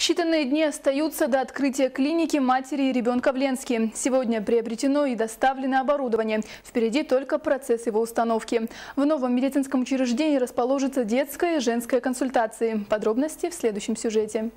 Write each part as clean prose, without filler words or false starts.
Считанные дни остаются до открытия клиники матери и ребенка в Ленске. Сегодня приобретено и доставлено оборудование. Впереди только процесс его установки. В новом медицинском учреждении расположится детская и женская консультации. Подробности в следующем сюжете.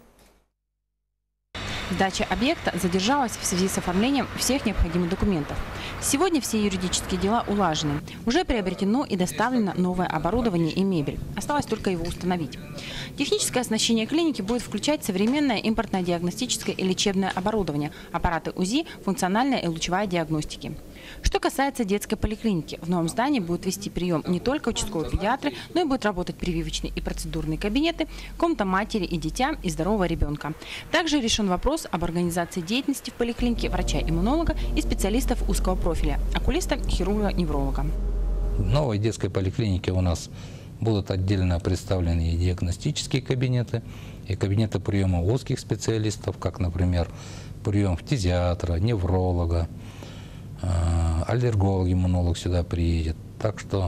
Сдача объекта задержалась в связи с оформлением всех необходимых документов. Сегодня все юридические дела улажены. Уже приобретено и доставлено новое оборудование и мебель. Осталось только его установить. Техническое оснащение клиники будет включать современное импортное диагностическое и лечебное оборудование, аппараты УЗИ, функциональная и лучевая диагностики. Что касается детской поликлиники, в новом здании будут вести прием не только участковые педиатры, но и будут работать прививочные и процедурные кабинеты, комната матери и дитя и здорового ребенка. Также решен вопрос об организации деятельности в поликлинике врача-иммунолога и специалистов узкого профиля, окулиста, хирурга, невролога. В новой детской поликлинике у нас будут отдельно представлены и диагностические кабинеты, и кабинеты приема узких специалистов, как, например, прием фтизиатра, невролога, аллерголог, иммунолог сюда приедет. Так что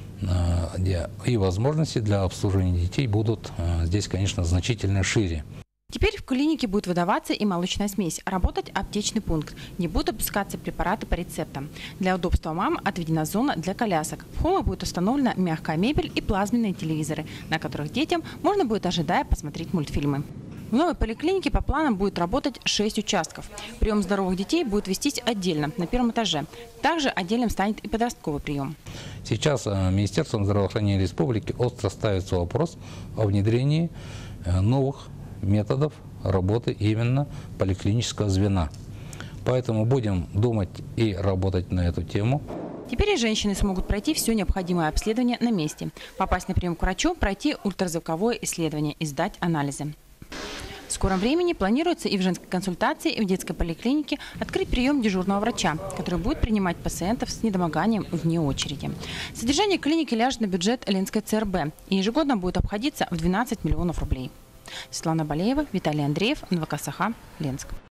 и возможности для обслуживания детей будут здесь, конечно, значительно шире. Теперь в клинике будет выдаваться и молочная смесь, работать аптечный пункт, не будут опускаться препараты по рецептам. Для удобства мам отведена зона для колясок. В холлах будет установлена мягкая мебель и плазменные телевизоры, на которых детям можно будет, ожидая, посмотреть мультфильмы. В новой поликлинике по планам будет работать 6 участков. Прием здоровых детей будет вестись отдельно, на первом этаже. Также отдельным станет и подростковый прием. Сейчас Министерством здравоохранения республики остро ставится вопрос о внедрении новых методов работы именно поликлинического звена. Поэтому будем думать и работать на эту тему. Теперь и женщины смогут пройти все необходимое обследование на месте, попасть на прием к врачу, пройти ультразвуковое исследование и сдать анализы. В скором времени планируется и в женской консультации, и в детской поликлинике открыть прием дежурного врача, который будет принимать пациентов с недомоганием вне очереди. Содержание клиники ляжет на бюджет Ленской ЦРБ и ежегодно будет обходиться в 12 миллионов рублей. Светлана Балеева, Виталий Андреев, НВК Саха, Ленск.